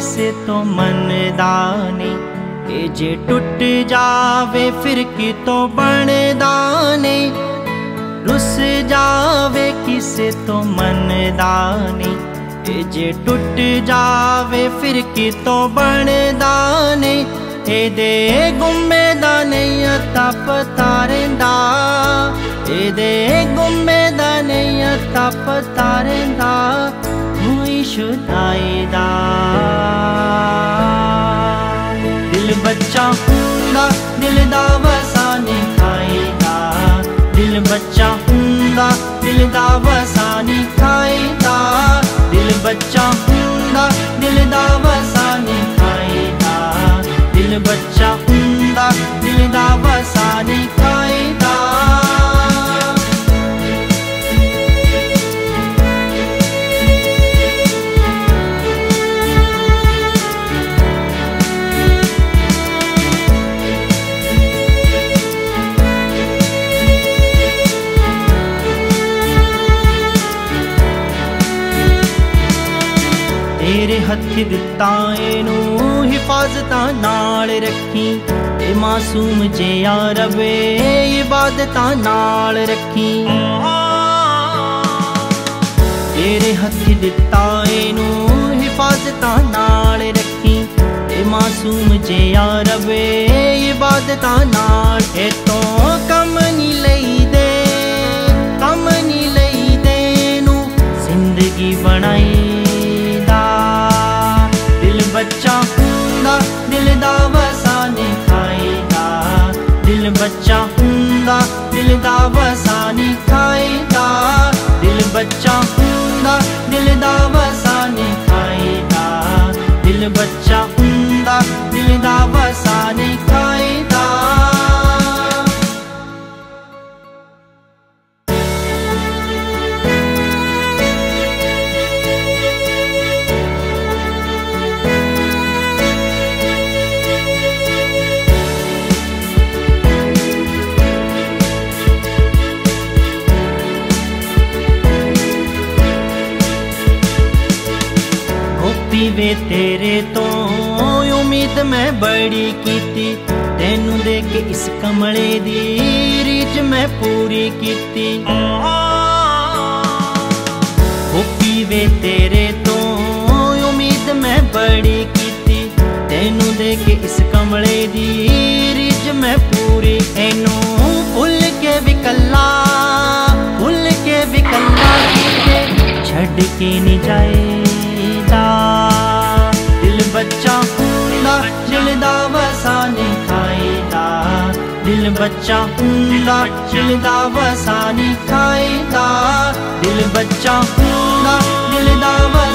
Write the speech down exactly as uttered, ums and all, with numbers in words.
किसे तो मनदा नहीं, ए जे टुट जावे फिर कितों बनदा नहीं। रुस जावे किसे तो मनदा नहीं, ए जे टुट जावे फिर कितों बनदा नहीं। एदे गुम्मे दा नहीं अता पता रहिंदा, एदे गुम्मे दा नहीं अता पता रहिंदा। हुई शुदाई दा दिल बच्चा हुंदा, दिल दा वसा नहीं खाईदा। दिल बच्चा हुंदा, दिल दा वसा नहीं खाईदा। दिल बच्चा हुंदा, दिल दा वसा नहीं खाईदा। दिल बच्चा हुंदा, दिल दा वसा नहीं खाईदा। तेरे हथ दिता एनू हिफाजतां नाल रखी, ए मासूम जे यार वे इबादतां नाल रखी। तेरे हथ दिता एनू हिफाजतां नाल रखी, ए मासूम जे यार वे इबादतां नाल। ए तो कम नहीं लईदे, कम नहीं लईदे नू जिंदगी बनाई। दिल बच्चा हुंदा, दिल दा वसा नहीं खाईदा। दिल बच्चा हुंदा, दिल दा वसा नहीं खाईदा। दिल बच्चा हुंदा, दिल दा वसा नहीं खाईदा। दिल बच्चा हुंदा, दिल दा वसा नहीं खाईदा। वे तेरे तो उम्मीद मैं बड़ी कीती, तेनू दे के इस कमले दी रीच मैं पूरी कीती। ओ पीवे तेरे तो उम्मीद मैं बड़ी कीती, तेनू दे के इस कमले दी रीच मैं पूरी। एनू भुल के भी कल्ला, भुल के भी कल्ला कीते छड़ के नहीं जाएदा। दिल बच्चा हुंदा, दिल दा वसा नहीं खाईदा। दिल बच्चा हुंदा, दिल दा वसा नहीं खाईदा। दिल बच्चा हुंदा, दिल दा